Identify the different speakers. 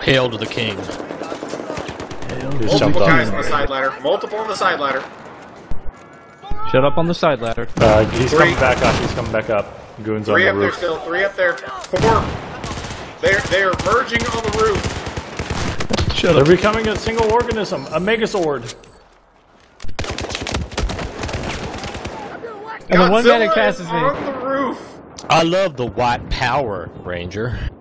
Speaker 1: Hail to the king.
Speaker 2: Multiple guys on the side ladder. Multiple on the side ladder.
Speaker 3: Shut up on the side ladder.
Speaker 4: He's coming back up. He's coming back up. Goons on the roof.
Speaker 2: 3 up there still. 3 up there. 4. They're merging on the roof.
Speaker 4: They're becoming a single organism. A Megazord.
Speaker 3: And the one medic passes me.
Speaker 2: On the roof.
Speaker 1: I love the white power, Ranger.